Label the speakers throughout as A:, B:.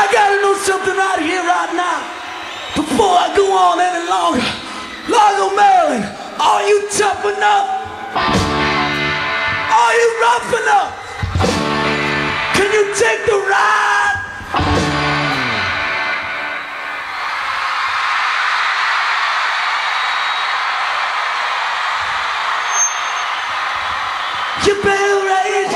A: I gotta know something right here, right now, before I go on any longer. Largo, Maryland, are you tough enough? Are you rough enough? Can you take the ride? You better raise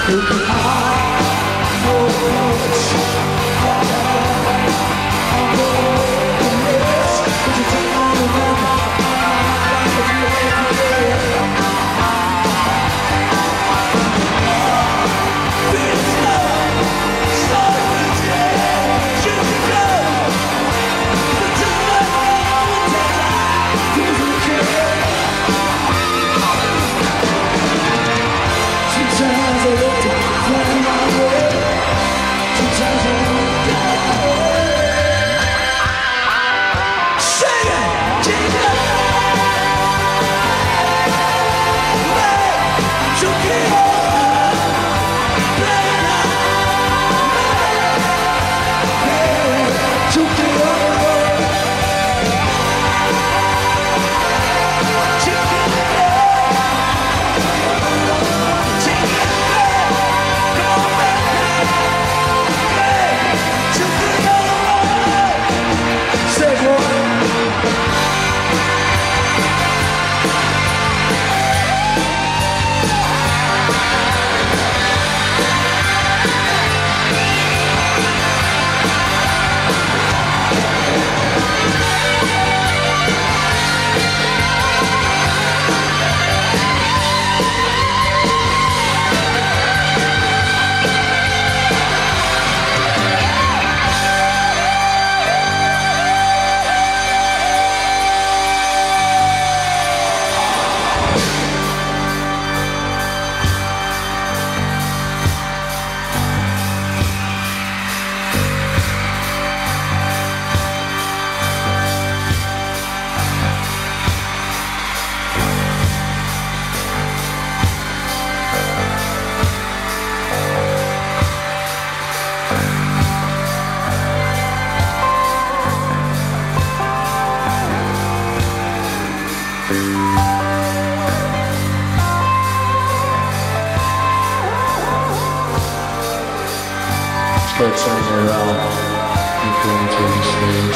B: Start turning around and going to the stage.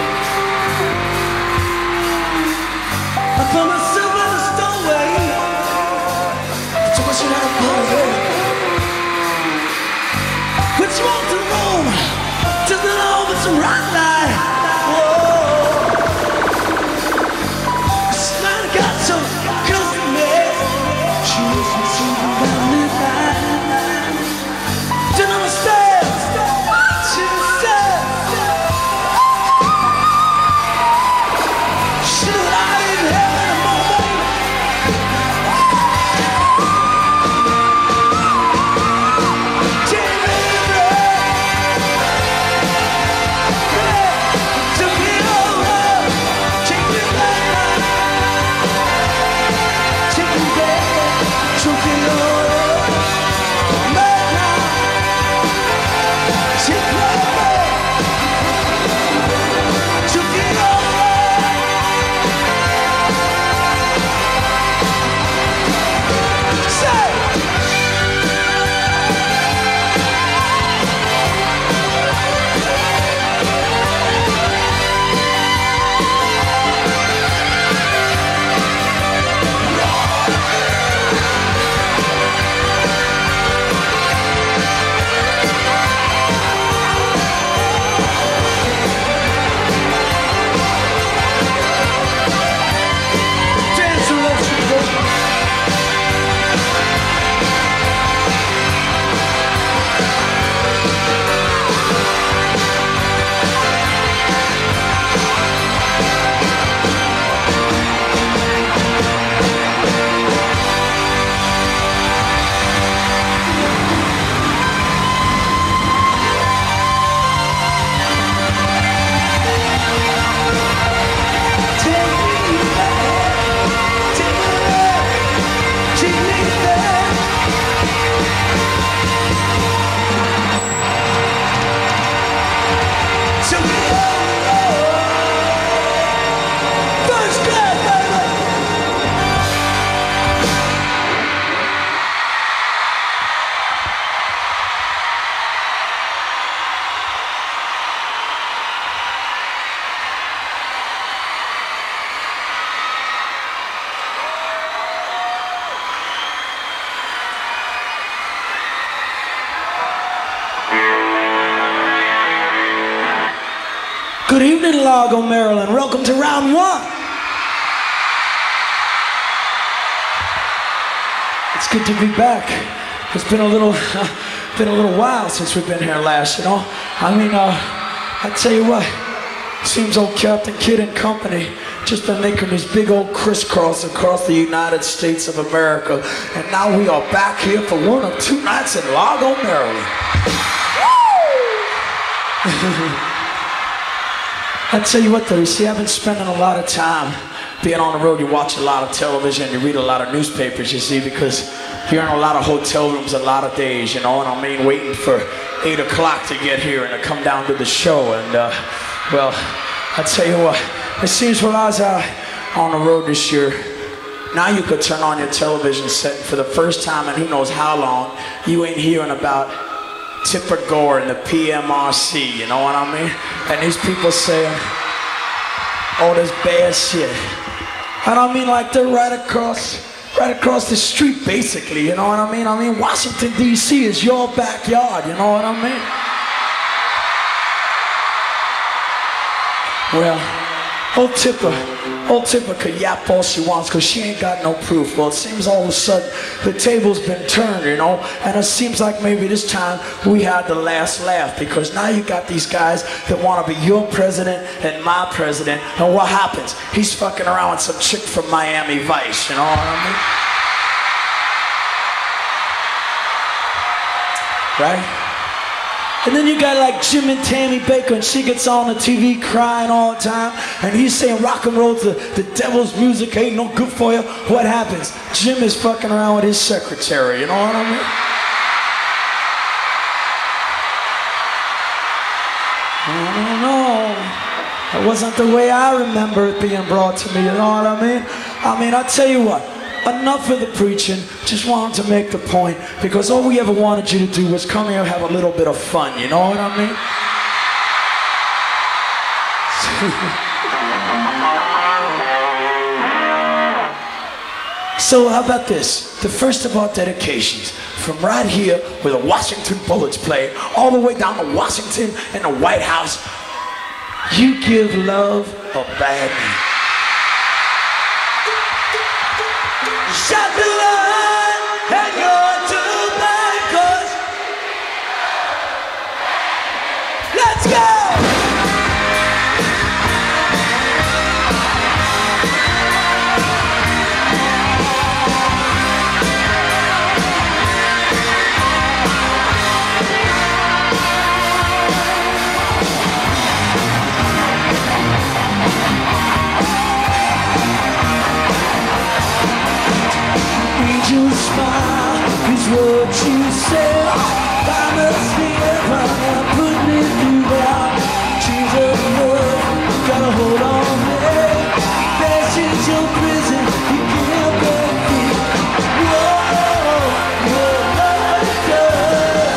A: I found myself in a stowaway. Too much in alcohol. When you walk to Rome, just an over some right light. Whoa. This man got some custom made. She was receiving by midnight. Didn't understand what she said. She knew I didn't have any more money. Give me a break. Good evening, Largo, Maryland. Welcome to round one. It's good to be back. It's been a little while since we've been here last, you know. I mean, I tell you what, seems old Captain Kidd and company just been making these big old crisscross across the United States of America, and now we are back here for one of two nights in Largo, Maryland. I tell you what though, you see, I've been spending a lot of time being on the road. You watch a lot of television, you read a lot of newspapers, you see, because you're in a lot of hotel rooms a lot of days, you know, and I mean waiting for 8 o'clock to get here and to come down to the show. And well, I tell you what, it seems when I was on the road this year, now you could turn on your television set and for the first time in who knows how long, you ain't hearing about Tipper Gore and the PMRC, you know what I mean? And these people saying all this bad shit. And I mean, like, they're right across the street, basically, you know what I mean? I mean, Washington, D.C. is your backyard, you know what I mean? Well, old Tipper could yap all she wants because she ain't got no proof. Well, it seems all of a sudden the table's been turned, you know, and it seems like maybe this time we had the last laugh, because now you got these guys that want to be your president and my president, and what happens? He's fucking around with some chick from Miami Vice, you know what I mean? Right? And then you got like Jim and Tammy Baker, and she gets on the TV crying all the time, and he's saying rock and roll's the devil's music, ain't no good for you. What happens? Jim is fucking around with his secretary, you know what I mean? No, that wasn't the way I remember it being brought to me, you know what I mean? I mean, I'll tell you what. Enough of the preaching, just wanted to make the point, because all we ever wanted you to do was come here and have a little bit of fun, you know what I mean? So how about this? The first of our dedications, from right here where the Washington Bullets play, all the way down to Washington and the White House. You give love a bad name. Shut the line and you're too blind, 'cause let's go! Your smile is what you said. I must be heaven and put me through that. Jesus, love, gotta hold on there. This is your prison, you can't break free. Whoa, your love is good.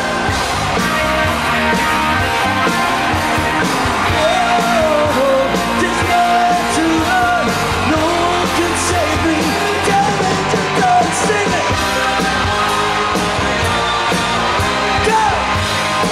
A: Whoa, there's nowhere to run. No one can save me. Damn it, just don't sing it. Go!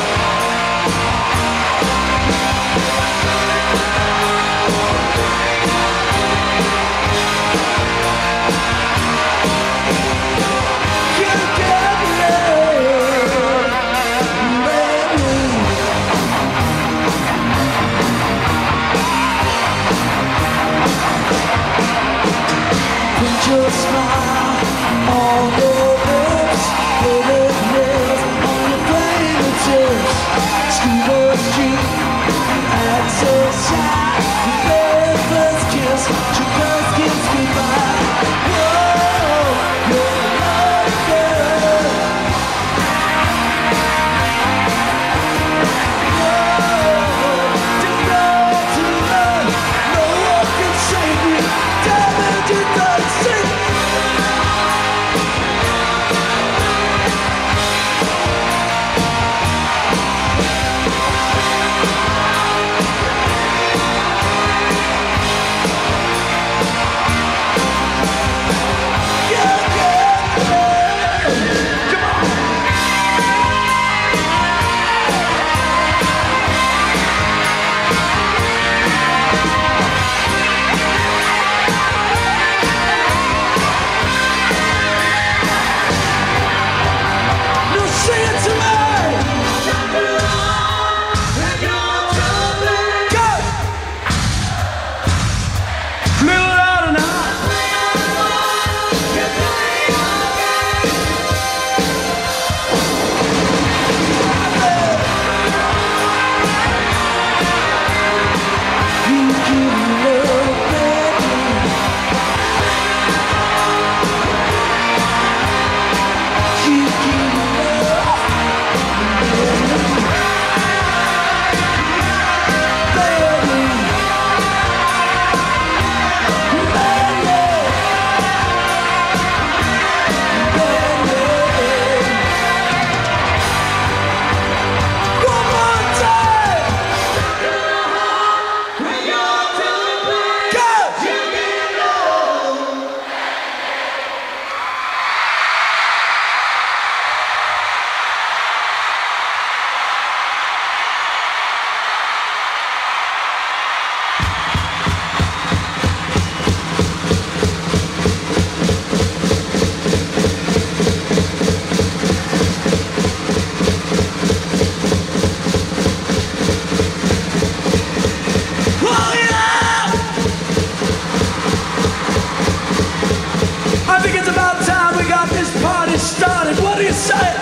A: you say it.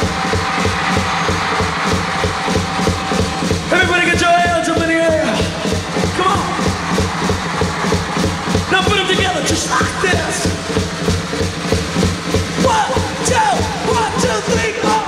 A: Everybody get your hands up in the air. Come on. Now put them together just like this. 1, 2, 3, 4.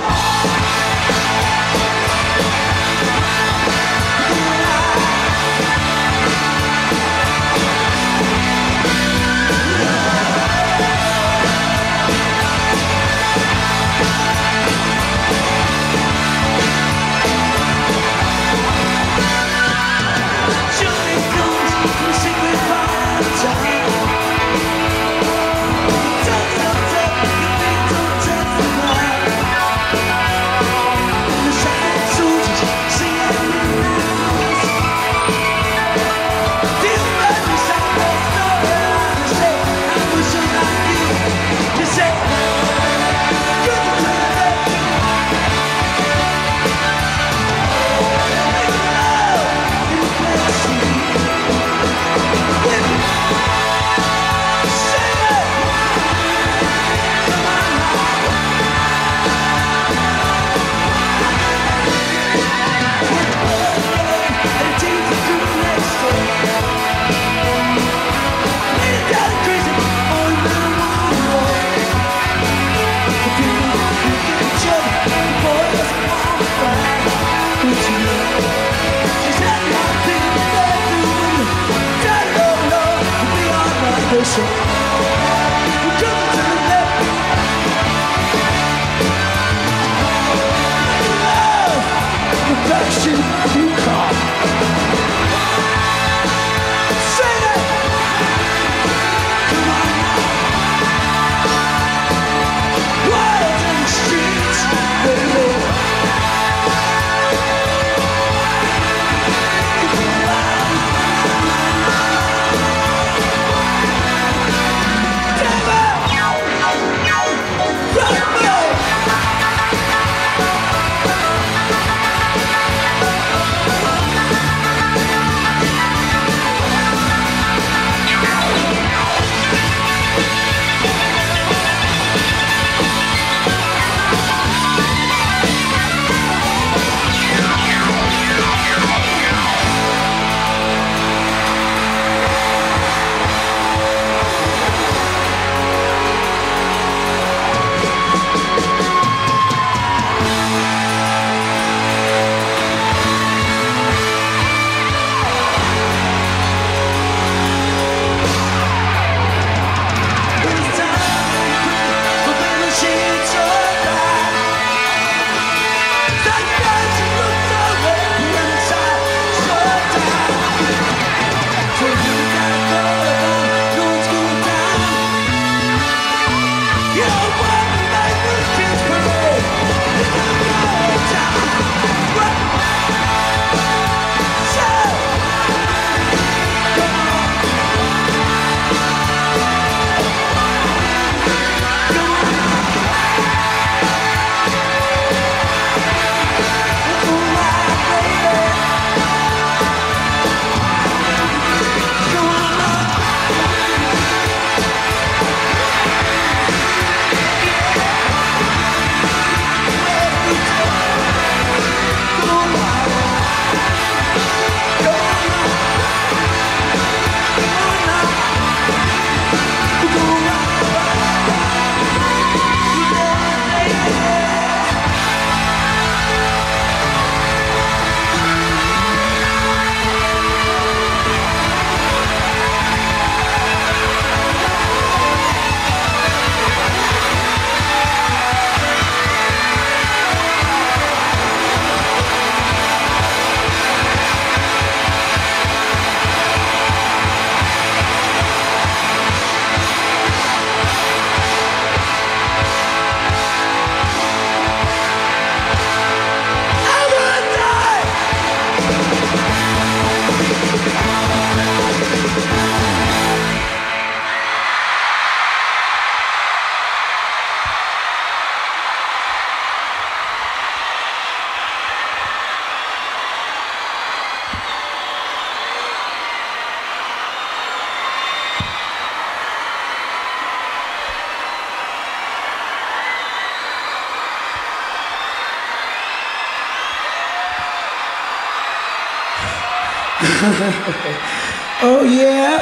A: Oh yeah?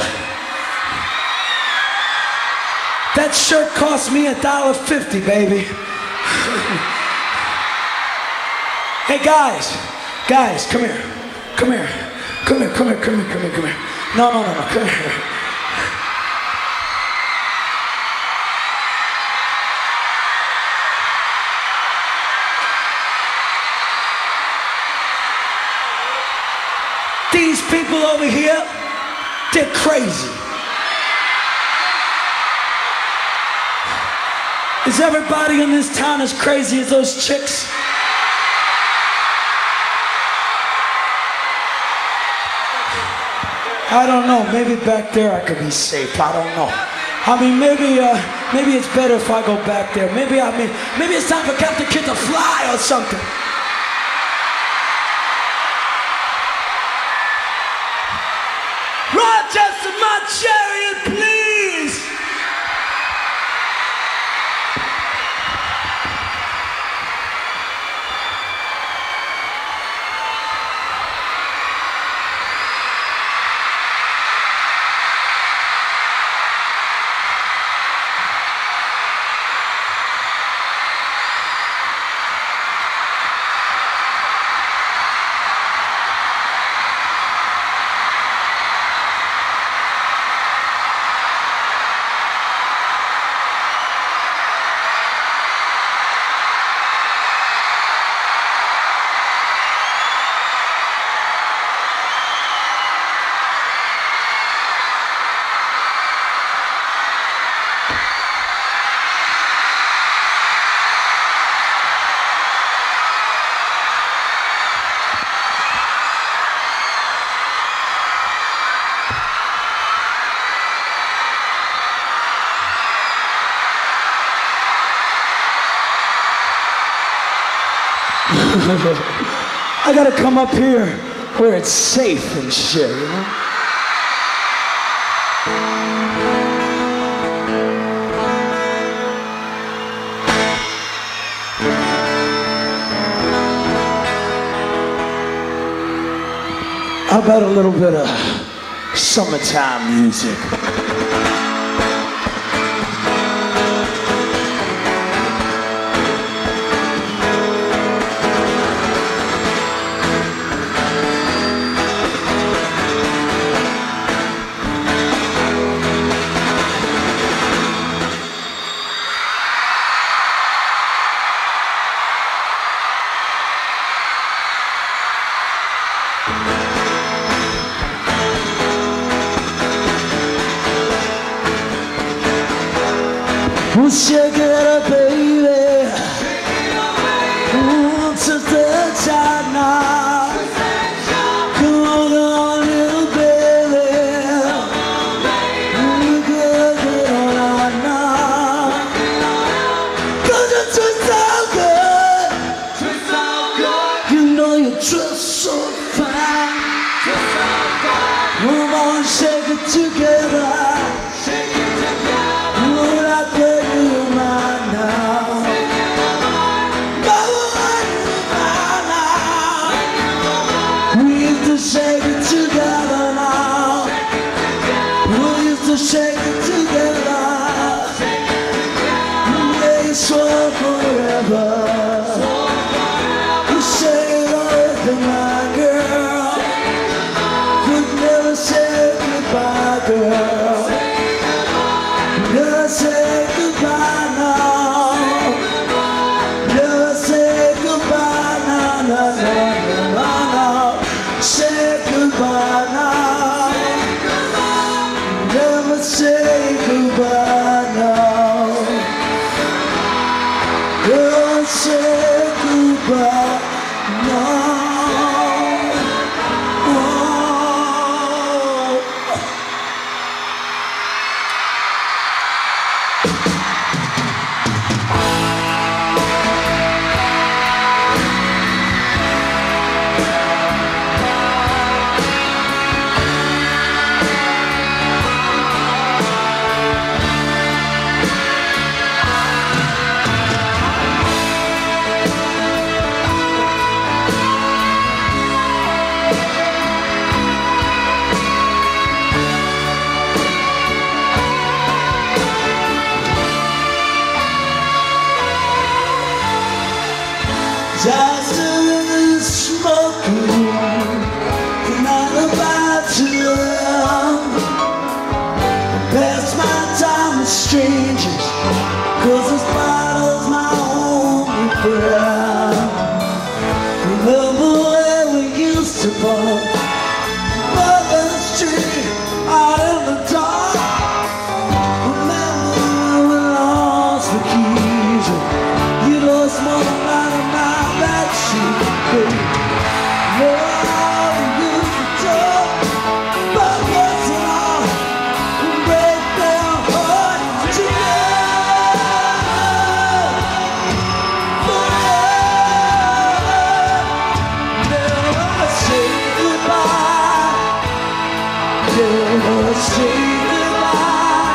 A: That shirt cost me $1.50, baby. Hey guys, come here. Come here. No, come here. These people over here, they're crazy. Is everybody in this town as crazy as those chicks? I don't know, maybe back there I could be safe, I don't know. I mean, maybe it's better if I go back there. Maybe it's time for Captain Kid to fly or something. Rochester, my chariot, please! I gotta come up here where it's safe and shit, you know? How about a little bit of summertime music? Shake it up, baby. To the top now. Come on, little baby. Get on now. 'Cause you twist so good. You know you twist so fine. Come on, shake it together. Shake it together, yeah, it's all forever. You say it all, my girl. Could never say goodbye, girl. Never say goodbye now. Never say goodbye now, no. Say goodbye now. Say goodbye now. Don't say goodbye now. Just in the smoking room, and I'm about to love. Pass my time with strangers, 'cause this bottle's my only friend. Remember where we used to walk, by the street, out in the dark. Remember when we lost the keys, you lost more than I in my backseat. Love, we used to talk, but what's it all? We break down hard together, forever. Never say goodbye, never say goodbye.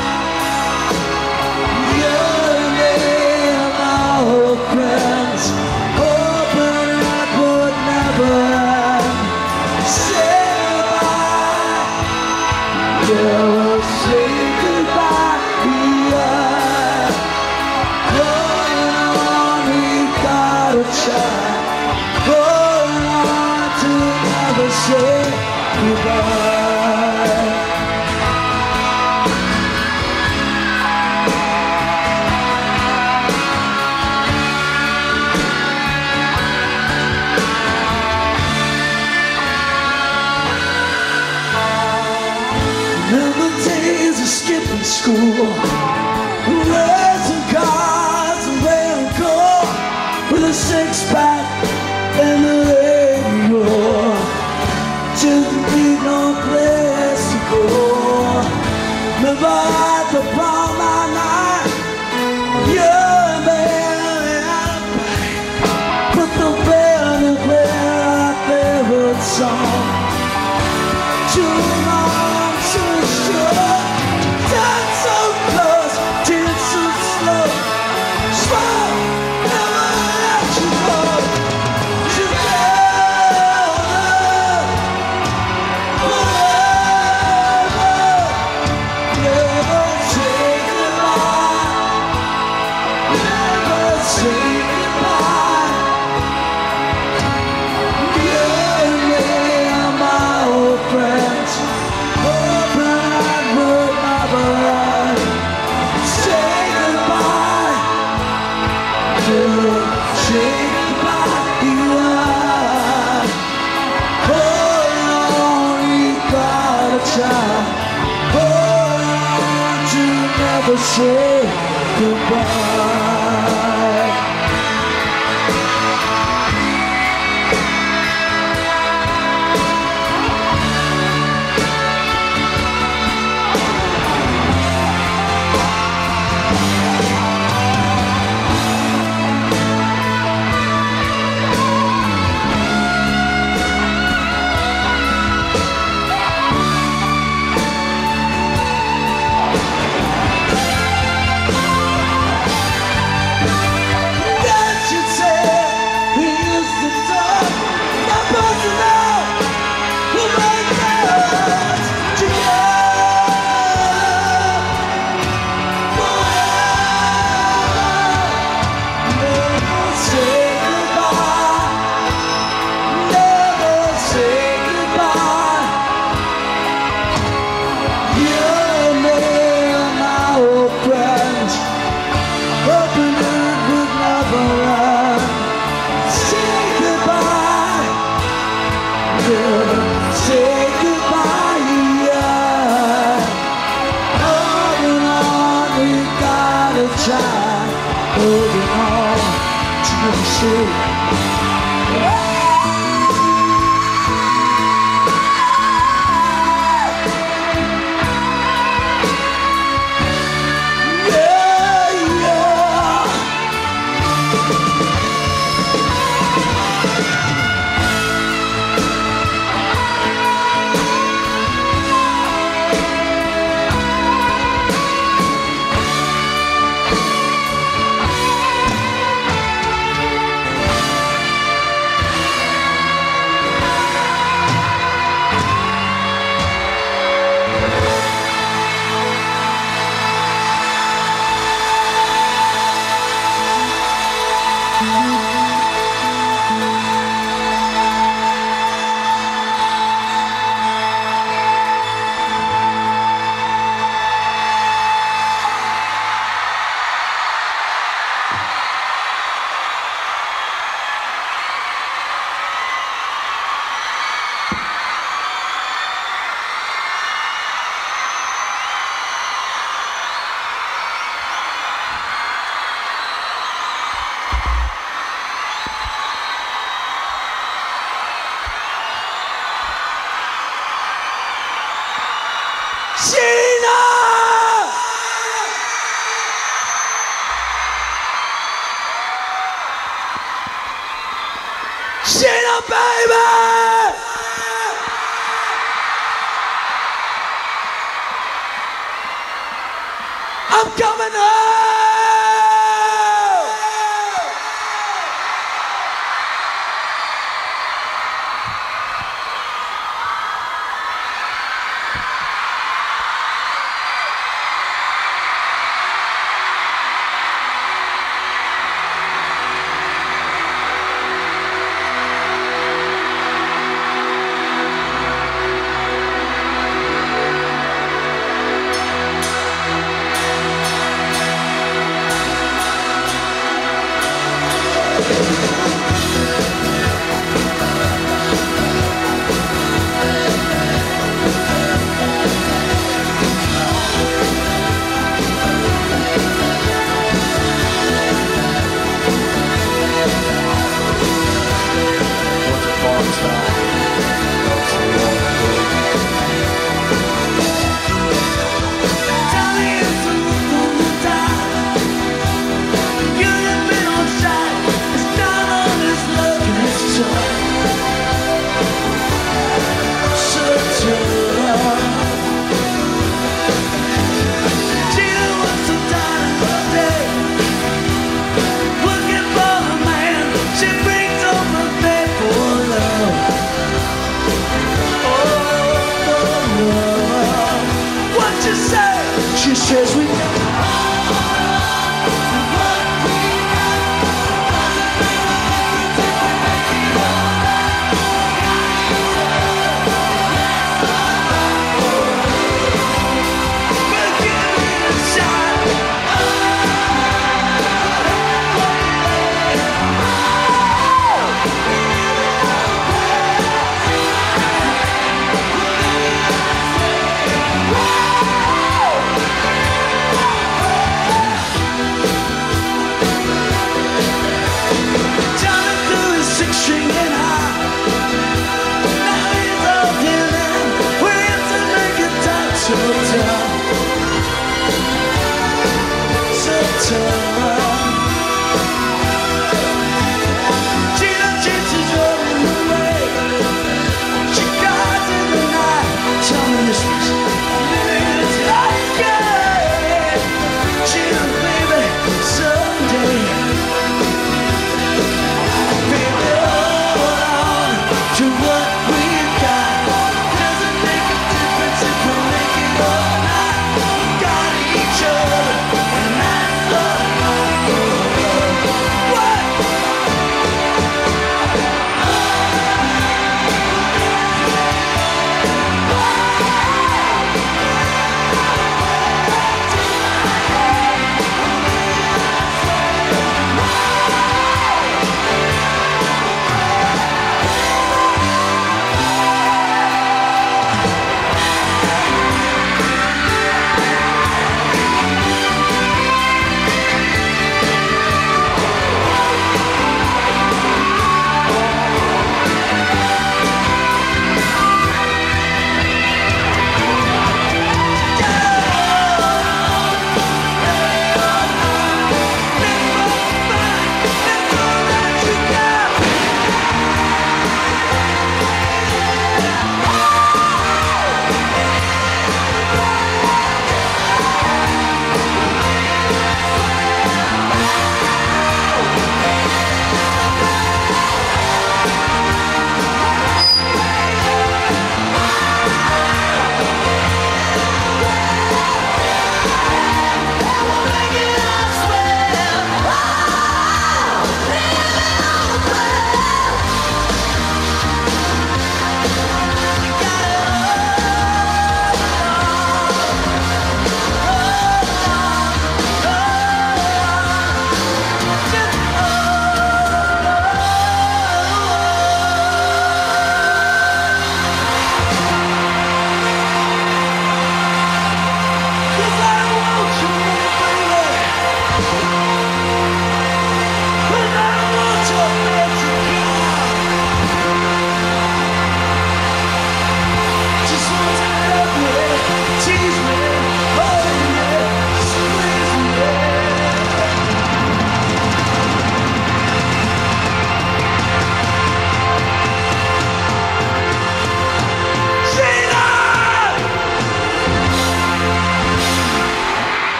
A: You and me and my old friends, hoping it would never end. Say goodbye, never say goodbye. Yeah. Going on, we gotta try. Going on to never say goodbye. Remember days of skipping school, racing cars and playing golf with a six-pack and the radio. Just need no place to go. Remember at the prom that night, you and me had a fight. Put the band and play our favorite song. Too long, too short, time so close, tears so slow. Slow, never let you go. Together, forever. Never say goodbye, never say goodbye. You and me are my old friends, hoping I would never end. Say goodbye, never say goodbye. Yeah. Hold on, we gotta try. Hold on to never say goodbye. That you say we used to talk, not personal, we make us together, forever. Never say goodbye, never say goodbye. You and me are my old friends, hoping it would never end. Say goodbye, never say goodbye. Yeah. Holding on, we gotta try. Holding on to never say. Yeah, yeah. Sheena, baby! I'm coming home!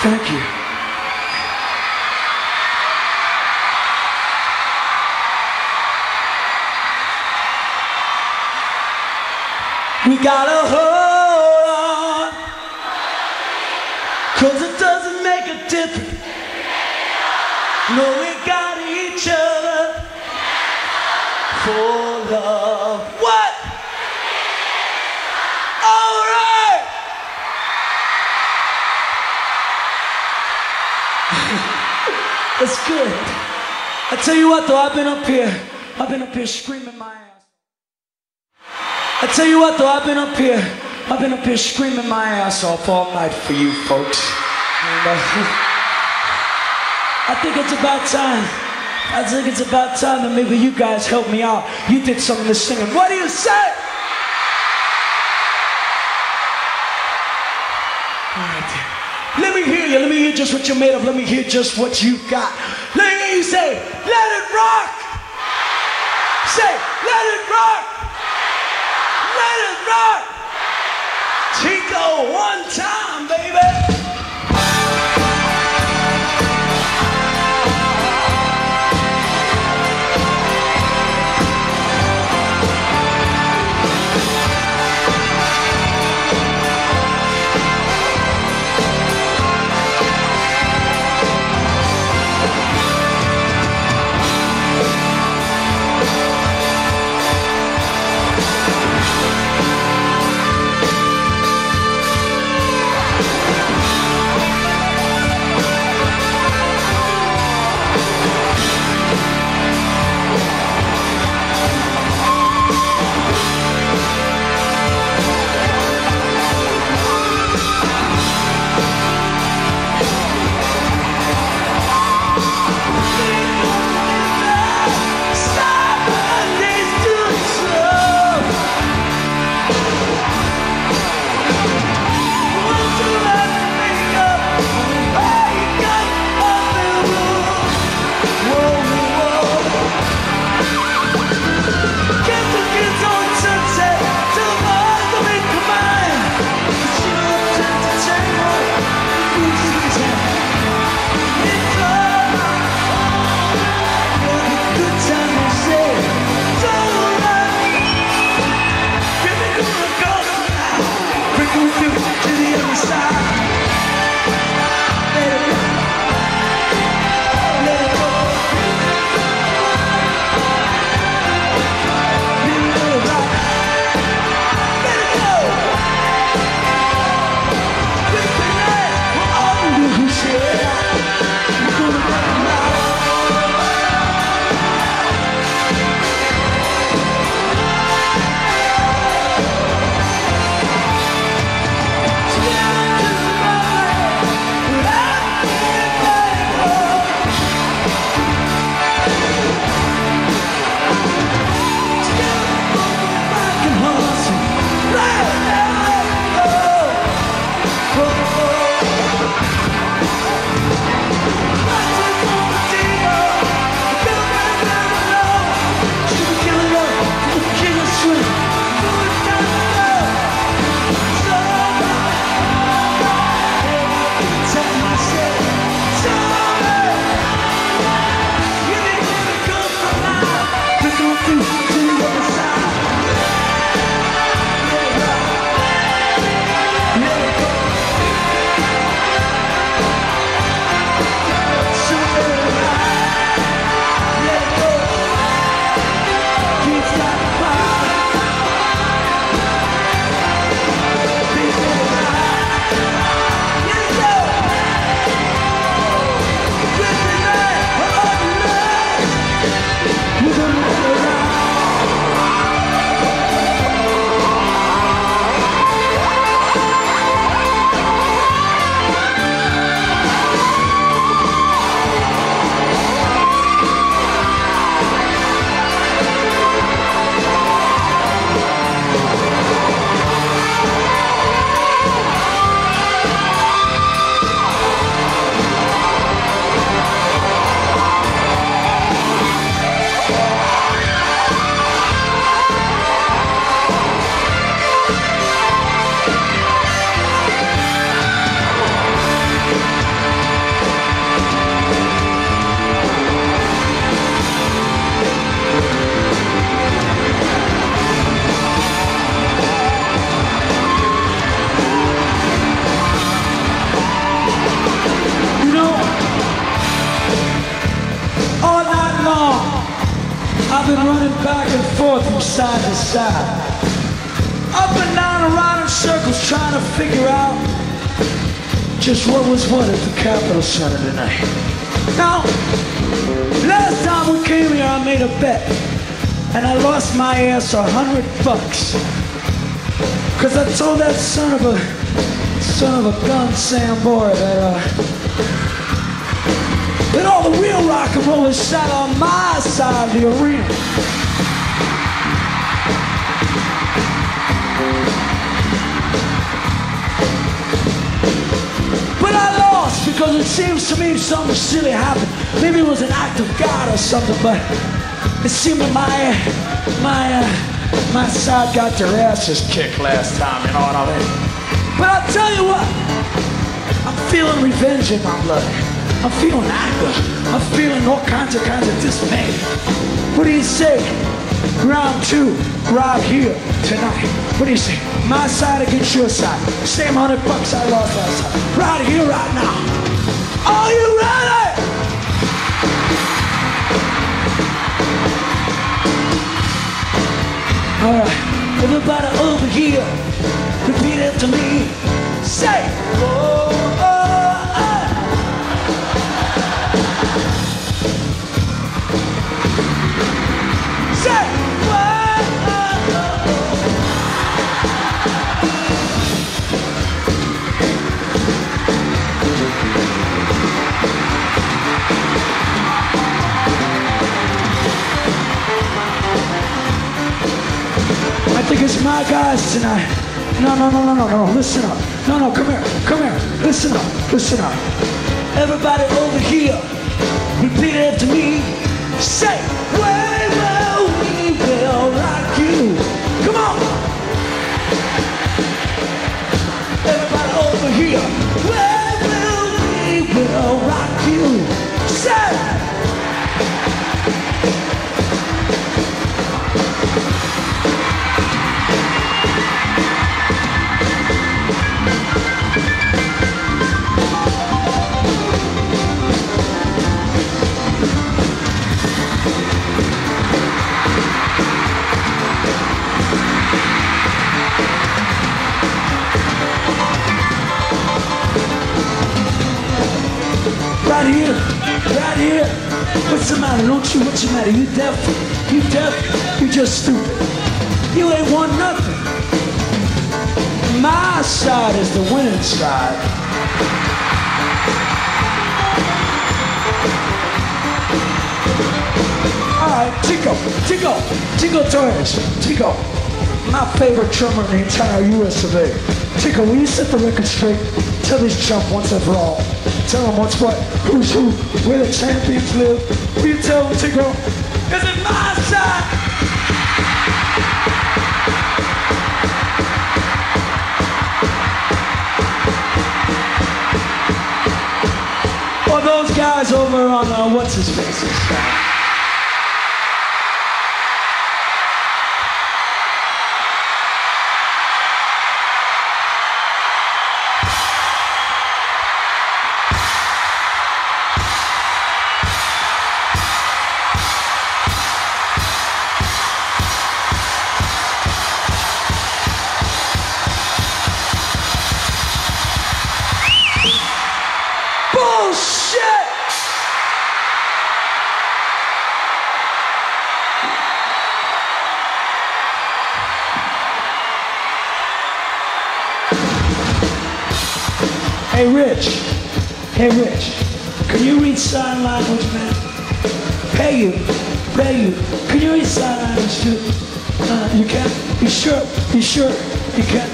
A: Thank you. We gotta hold on, 'cause it doesn't make a difference. No, we got each other for love. What? All right. That's good. I tell you what though, I've been up here screaming my ass. I tell you what though, I've been up here screaming my ass off all night for you folks. And, I think it's about time. That maybe you guys help me out. You did some of the singing. What do you say? All right. Let me hear you. Let me hear just what you're made of. Let me hear just what you got. Let me hear you say, let it rock. Say, let it rock. Let it rock. Chico, one time, baby. been running back and forth from side to side, up and down around in circles trying to figure out just what was what at the Capitol Center tonight. Now, last time we came here I made a bet and I lost my ass $100. Cause I told that son of a gun Soundboard that all the real rock and rollers sat on my side of the arena. But I lost because it seems to me something silly happened. Maybe it was an act of God or something, but it seemed that my side got their asses kicked last time, you know what I mean? But I'll tell you what, I'm feeling revenge in my blood. I'm feeling anger. I'm feeling all kinds of dismay. What do you say? Round 2, right here, tonight. What do you say? My side against your side. Same $100 I lost last time. Right here, right now. Are you ready? All right, everybody over here, repeat after me. Say, oh, oh, oh. Say, oh, oh, I think it's my guys tonight. No, listen up. No, come here, listen up. Everybody over here, repeat it after me. Say, we will rock you. Come on. Everybody over here, we will rock you. Say. Right here. What's the matter? What's the matter? You deaf? You just stupid. You ain't won nothing. My side is the winning side. All right, Tico Torres. Tico, my favorite drummer in the entire US of A. Tico, will you set the record straight? Tell this chump once and for all. Tell him what's what, who's who, where the champions live. Will you tell him, Tico? Is it my side? Or those guys over on, what's his face? Hey Rich, can you read sign language, man? Pay you. Can you read sign language too? You can? You sure? You can?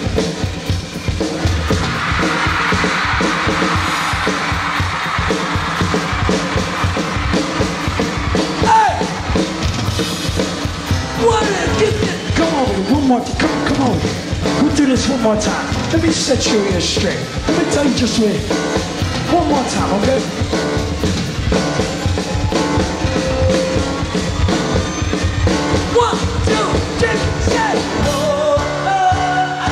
A: Hey! What did get this? Come over here, one more time. Come over here. We'll do this one more time. Let me set your ears straight. Let me tell you just wait. One more time, okay? 1, 2, 3, say, oh, oh, oh.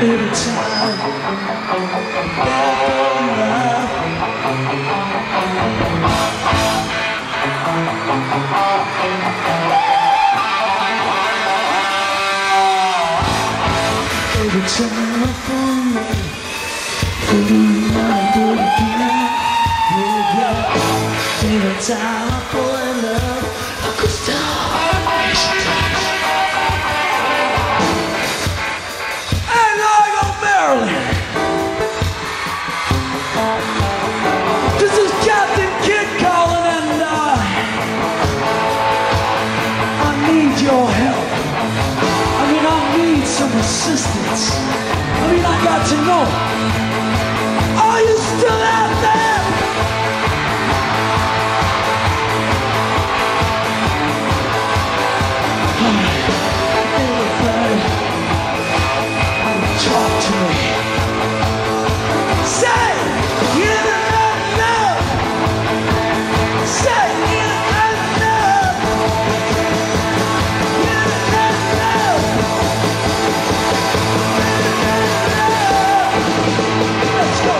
A: every time. Every time I fall in love, every time I fall in love, I could stop. And Largo, Maryland. This is Captain Kid calling, and I need your help. I mean, I need some assistance. I mean, I got to know. Are you still out there? Anybody, talk to me. Say, you don't know. Say, you don't know. You don't know. Let's go.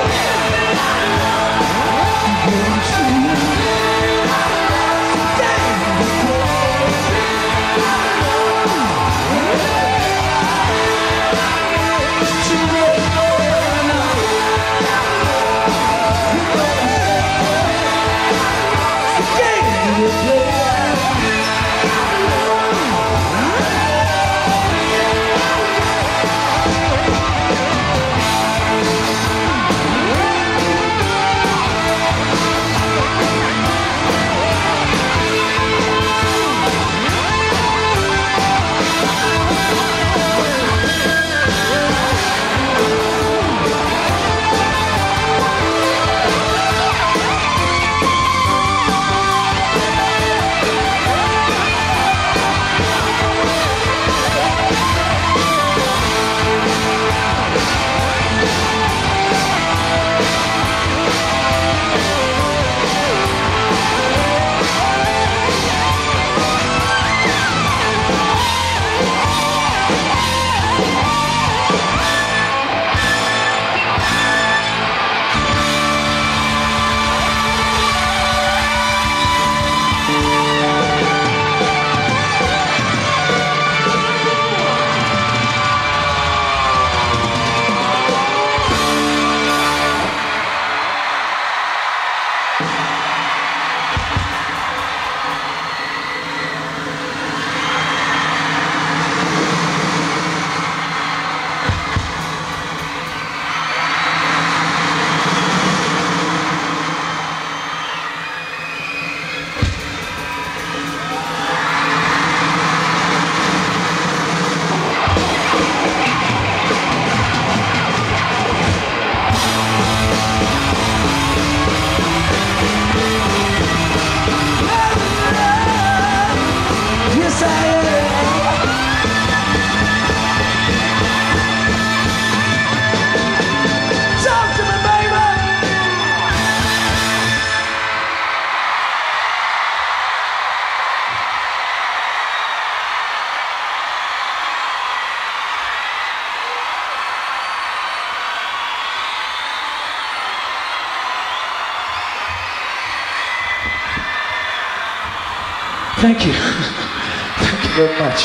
A: Thank you. Thank you very much.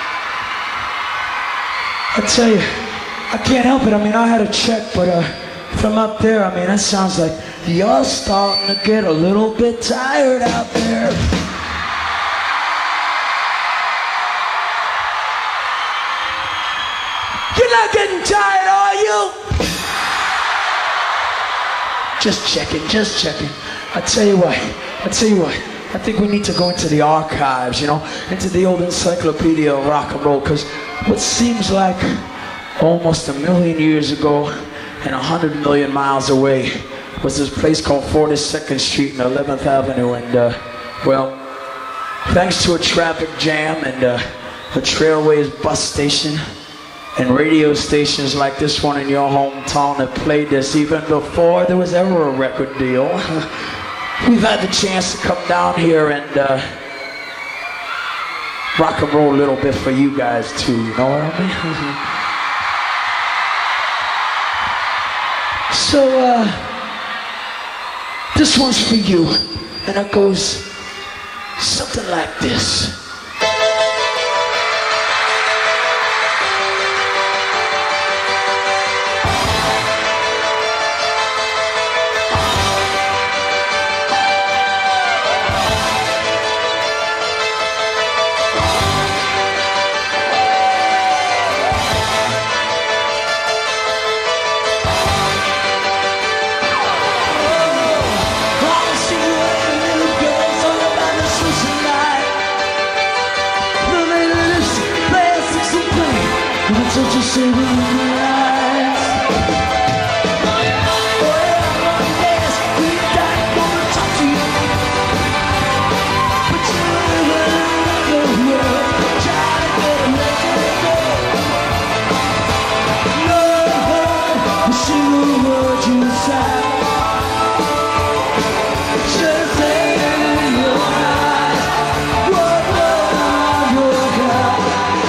A: I tell you, I can't help it. I mean, I had a check, but from up there, I mean, that sounds like you're starting to get a little bit tired out there. You're not getting tired, are you? Just checking, just checking. I tell you what. I think we need to go into the archives, you know, into the old encyclopedia of rock and roll, because what seems like almost 1 million years ago and 100 million miles away was this place called 42nd Street and 11th Avenue, and well, thanks to a traffic jam and a Trailways bus station and radio stations like this one in your hometown that played this even before there was ever a record deal. We've had the chance to come down here and rock and roll a little bit for you guys too, you know what I mean? So, this one's for you, and it goes something like this. So just say when you rise. Oh yes, we got more to talk to you. But you never try to let it go. No, a single word you say. Just say in your eyes. What love got.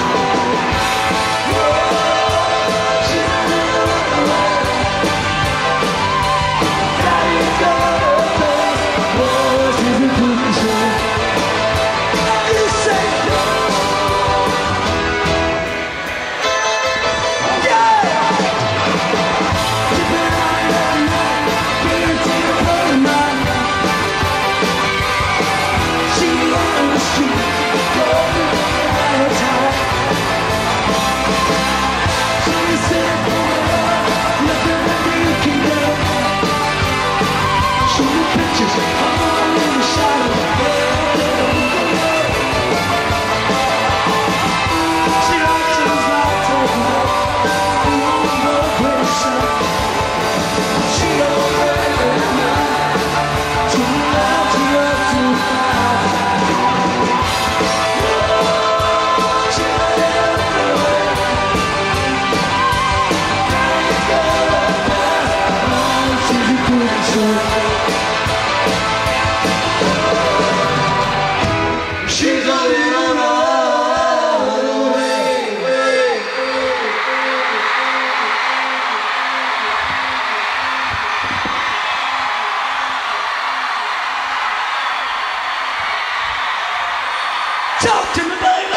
A: Talk to me, baby.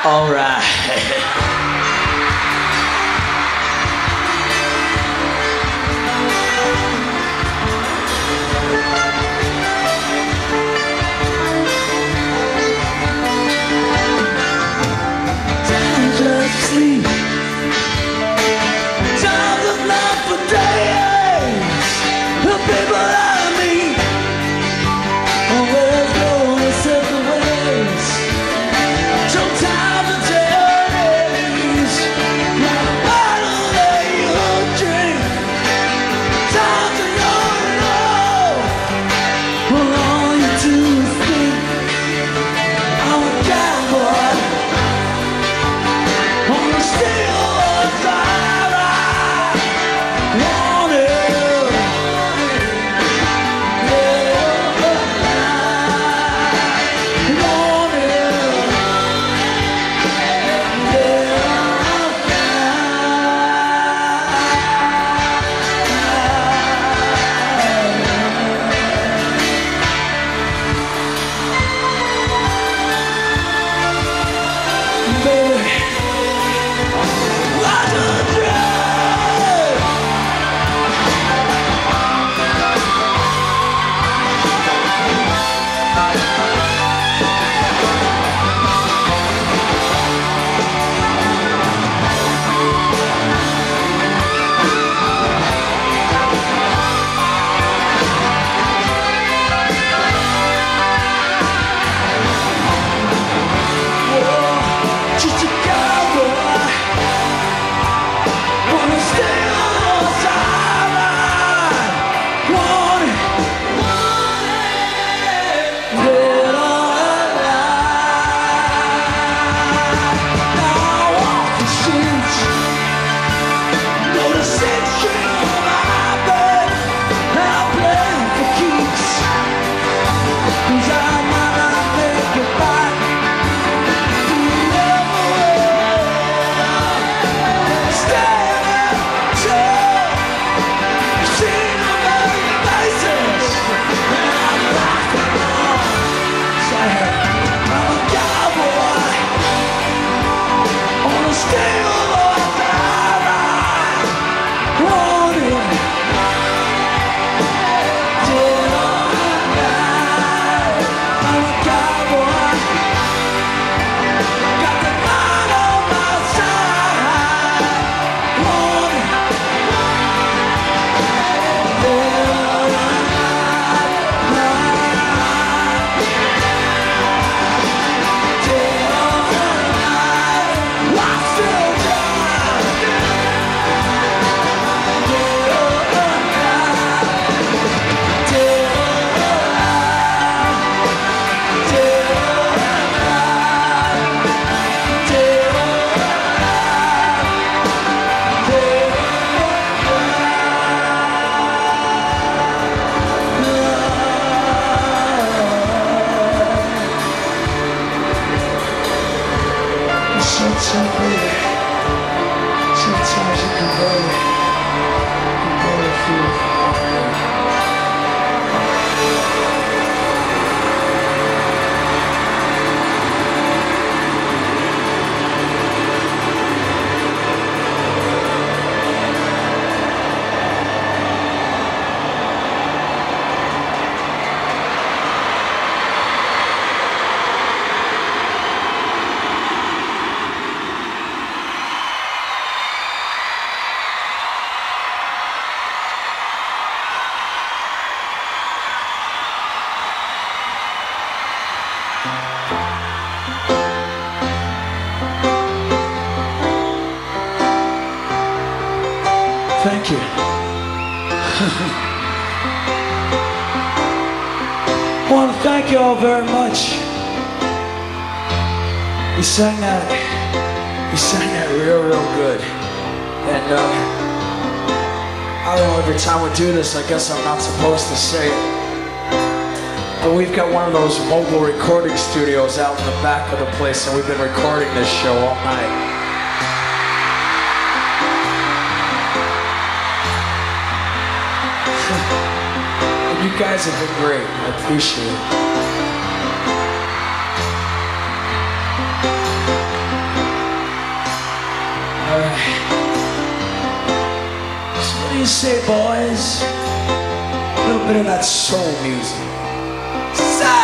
A: All right.
C: Sleep. Times of life for days. The people I meet always go their separate ways. Sometimes the journeys like a bottle that you drink. Times are young and old. Well, all you do is think. I'm a cowboy.
A: Thank you.
C: I want to thank you all very much. You sang that real good. And
A: I don't know, every time we do this, I guess I'm not supposed to say it, but we've got one of those mobile recording studios out in the back of the place, and we've been recording this show all night. And you guys have been great. I appreciate it. say, boys? A little bit of that soul music. Say!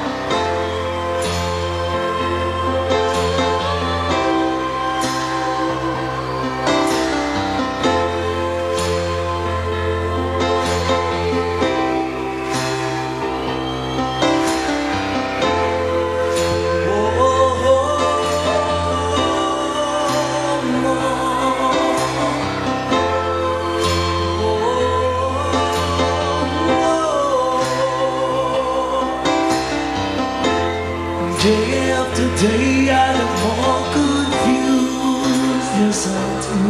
C: Day after day I am more confused, yes I do.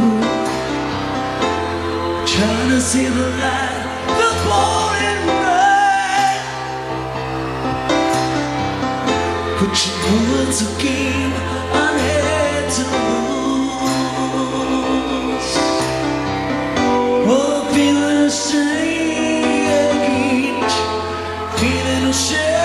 C: Trying to see the light, the pouring rain. But you know it's a game I had to lose. Oh, feeling ashamed, feeling ashamed.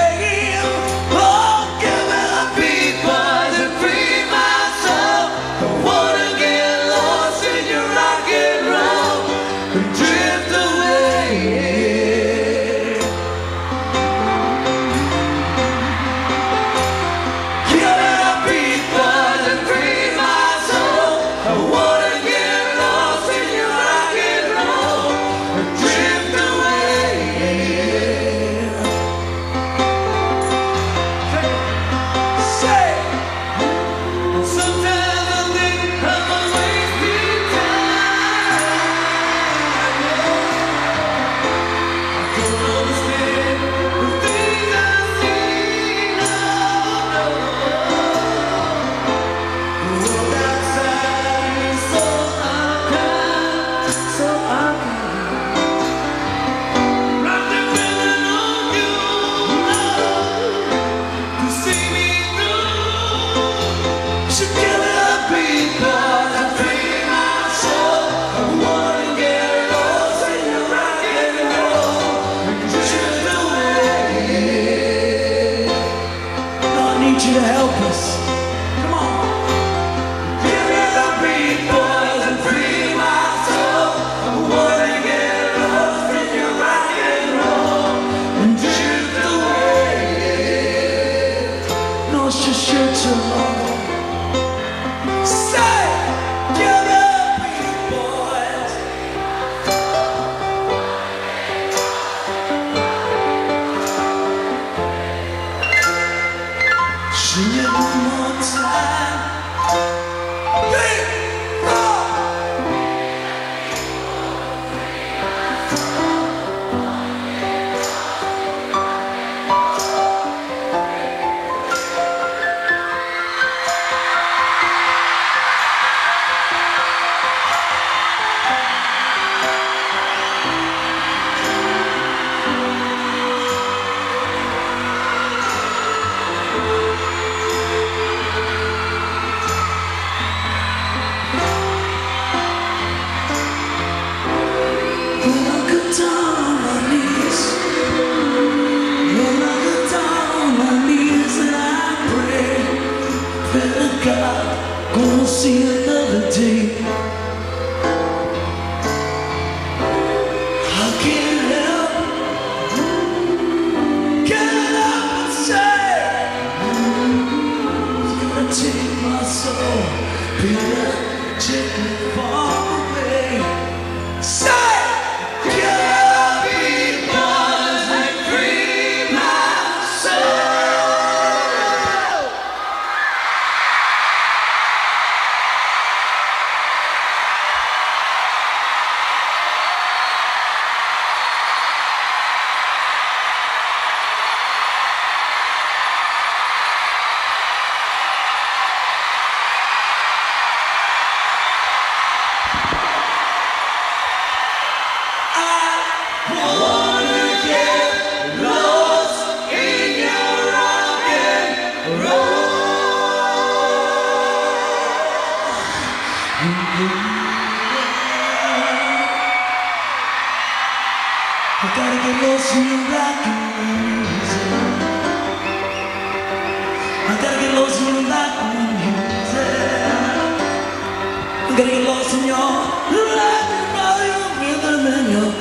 C: Gotta get lost in your life, your rhythm than your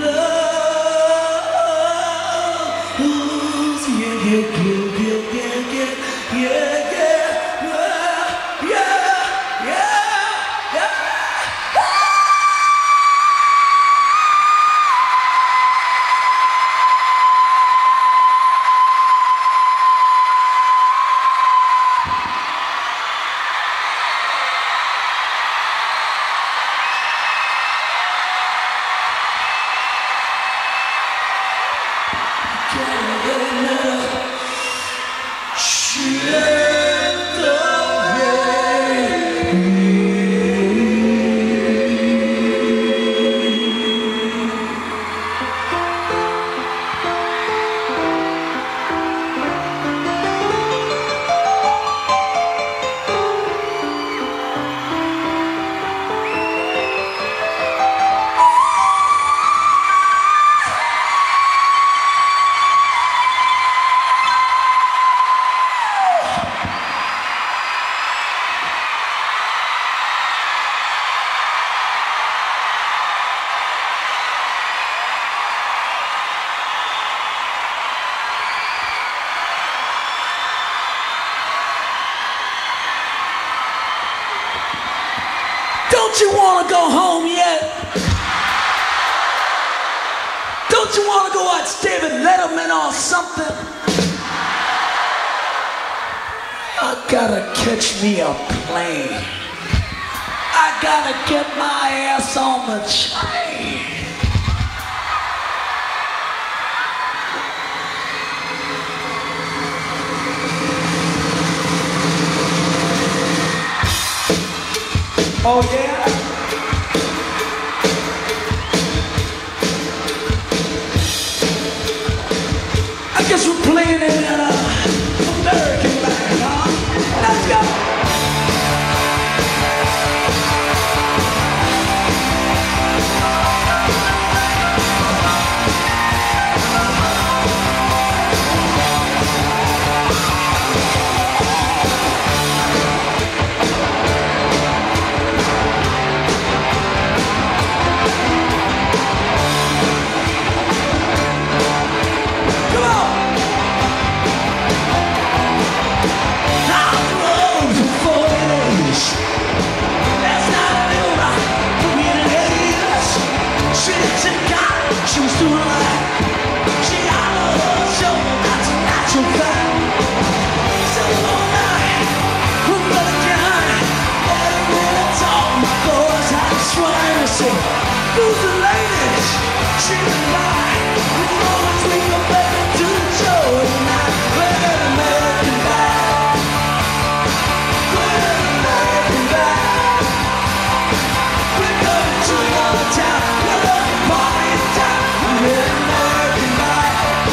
C: love. Yeah, yeah, yeah, yeah, yeah, yeah, yeah, yeah, yeah, yeah. Don't you want to go home yet? Don't you want to go watch David Letterman or something? I gotta catch me a plane. I gotta get my ass on the train. Oh yeah? I guess we're playing in an American band, huh? Let's go! She was doing right. She had her shoulder, that's a natural fact. So all night, we're running behind. Every minute, all my boys had to swine. I said, who's the latest? She's alive. As long as we go back to the show tonight. We're an American band. We're an American band. We're going to your town. We're going to party in town. We're an American band.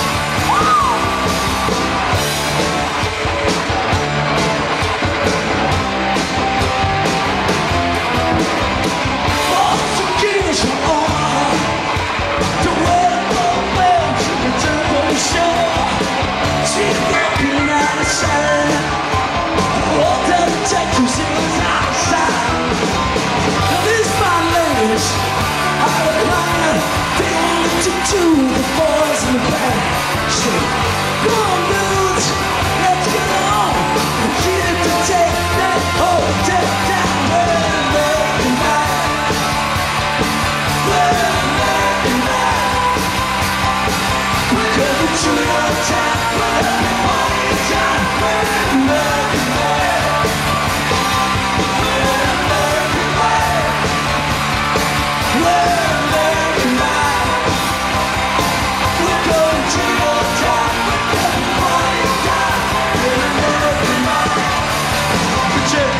C: Oh, some kings from Omaha to where the bell to return for the show. She's working out of sight. All down the Texas is outside. Now these fine ladies are reclining. They only took two of the boys in the band. Say, come on, dudes, let's get on. We're here to take that hotel down. We're an American band. We're an American band. We're coming to your town. We're having party in town. We're an American band. We're an American band. We're an American band. We're going to your town. We're having party in town. We're an American band. Richard.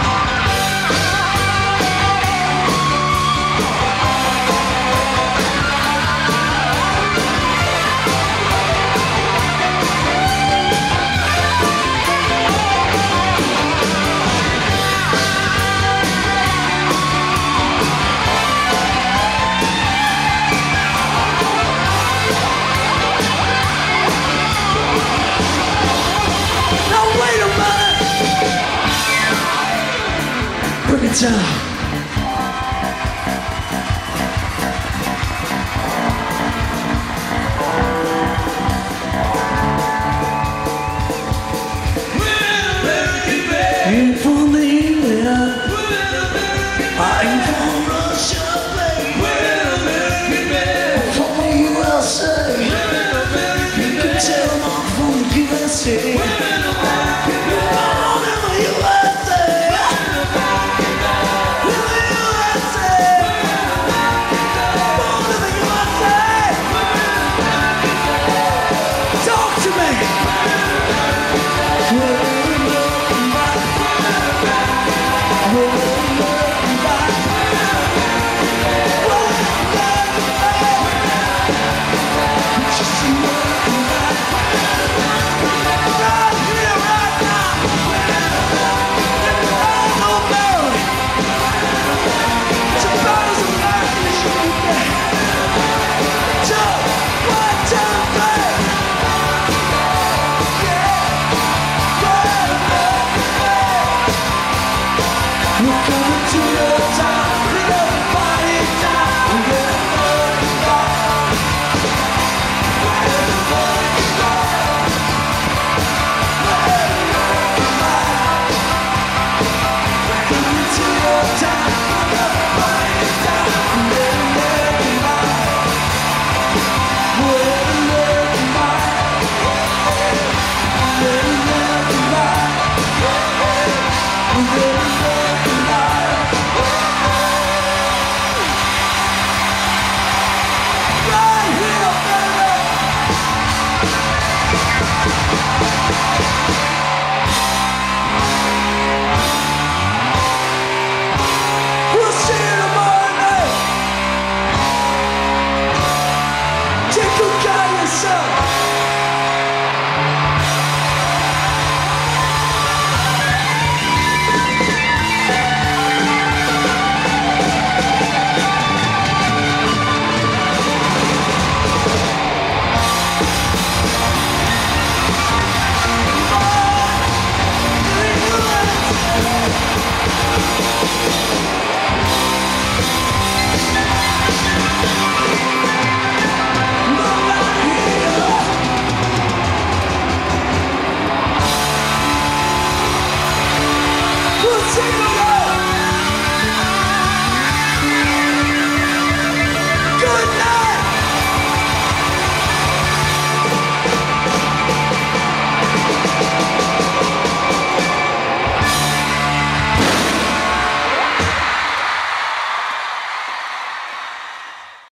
C: Now wait a minute. Bring it down. Ain't from the England. I ain't from Russia, baby. I'm from the USA. You can tell I'm from the USA.